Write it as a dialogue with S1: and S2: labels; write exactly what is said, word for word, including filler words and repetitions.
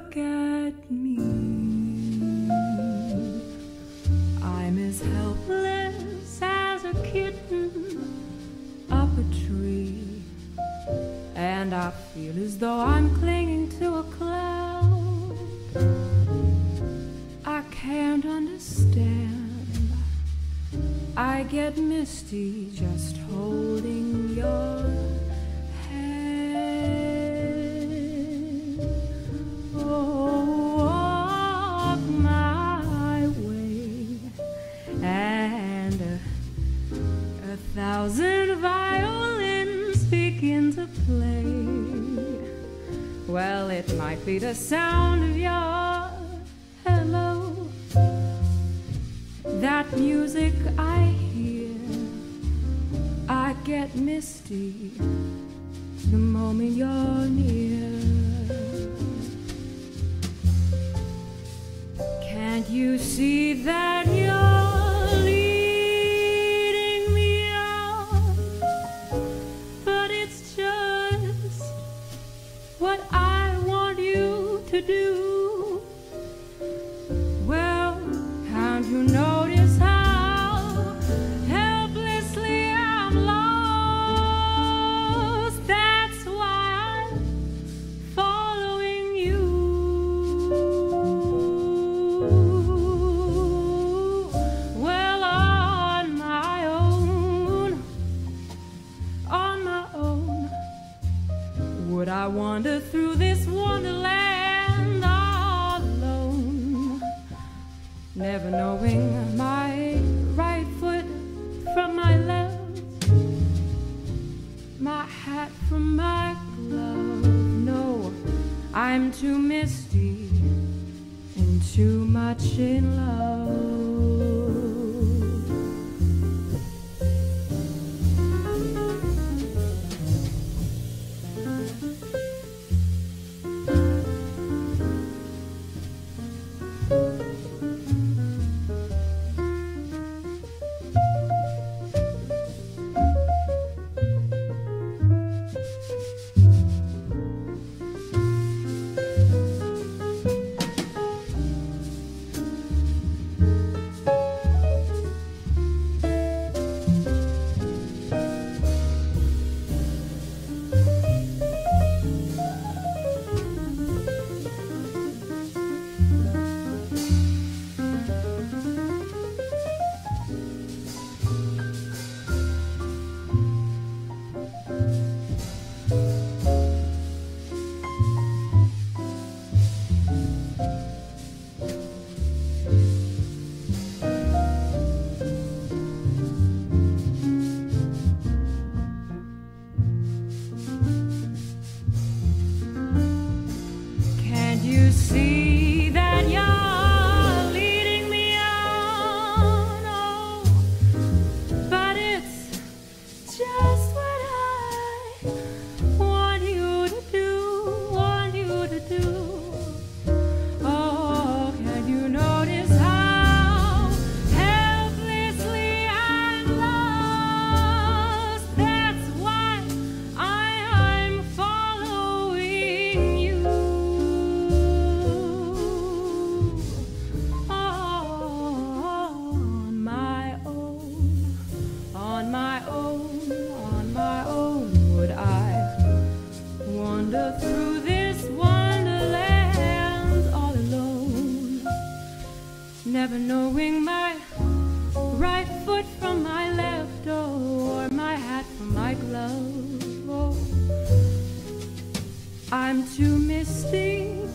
S1: look at me. I'm as helpless as a kitten up a tree, and I feel as though I'm clinging to a cloud. I can't understand. I get misty just holding your hand. Oh, walk my way, and a, a thousand violins begin to play. Well, it might be the sound of your hello, that music I hear. I get misty the moment you're near. Can't you see that you're leading me on? But it's just what I want you to do. Well, can't you notice how helplessly I'm lost? That's why I'm following you. Well, on my own, on my own, would I wander through this wonderland all alone, never knowing my right foot from my left, my hat from my glove? No, I'm too misty and too much in love. Never knowing my right foot from my left, oh, or my hat from my glove. Oh, I'm too misty